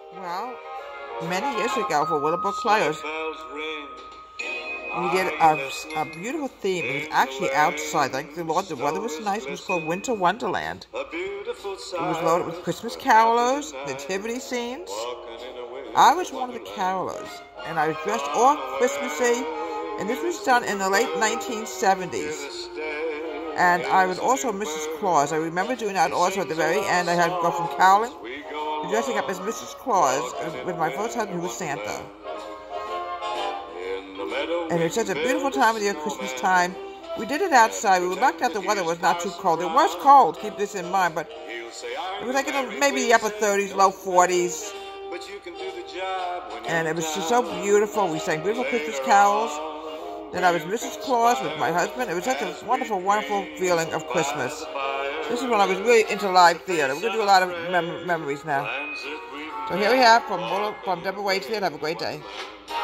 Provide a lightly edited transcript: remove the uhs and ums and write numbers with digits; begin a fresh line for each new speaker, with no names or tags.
Well, many years ago for Willow Players, we did a beautiful theme. It was actually outside. Thank the Lord, the weather was nice. It was called Winter Wonderland. It was loaded with Christmas carolers, nativity scenes. I was one of the carolers, and I was dressed all Christmassy, and this was done in the late 1970s. And I was also Mrs. Claus. I remember doing that also at the very end. I had to go from caroling to dressing up as Mrs. Claus with my first husband, who was Santa. And it was such a beautiful time of the year, Christmas time. We did it outside. We were lucky that the weather was not too cold. It was cold, keep this in mind, but it was like maybe the upper 30s, low 40s. And it was just so beautiful. We sang beautiful Christmas carols. Then I was Mrs. Claus with my husband. It was such a wonderful, wonderful feeling of Christmas. This is when I was really into live theater. We're going to do a lot of memories now. So here we have from Deborah Waitsfield. Have a great day.